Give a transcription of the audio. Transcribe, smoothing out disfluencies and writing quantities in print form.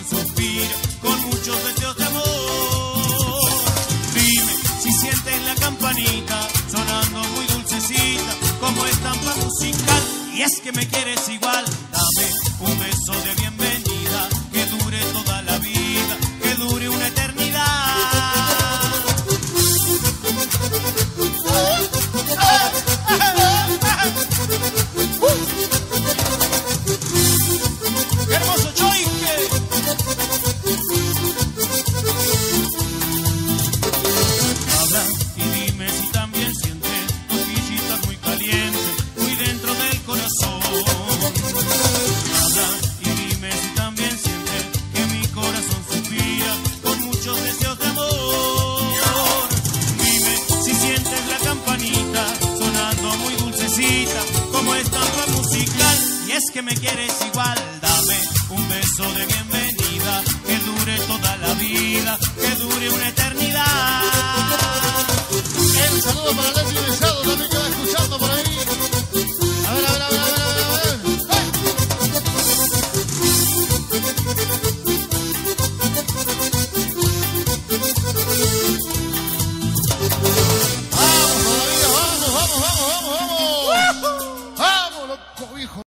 suspiro, con muchos deseos de amor. Dime si sientes la campanita sonando muy dulcecita, como estampa musical. Y es que me quieres igual, dame un beso de bienvenida, que dure toda la vida, que dure una eternidad. ¡Qué hermoso choique! Habla y dime si también sientes cosquillitas muy calientes, muy dentro del corazón. Habla y dime si también sientes que mi corazón suspira con muchos deseos de amor. Dime si sientes la campanita sonando muy dulcecita, como estampa musical. Y es que me quieres igual, dame un beso de bienvenida, que dure toda la vida, que dure una eternidad. El saludo para Leti Besado, también que va escuchando por ahí. A ver, a ver, a ver, a ver, a ver, a ver. ¡Vamos, todavía! ¡Vamos, vamos, vamos, vamos, vamos! ¡Vamos, loco, hijo!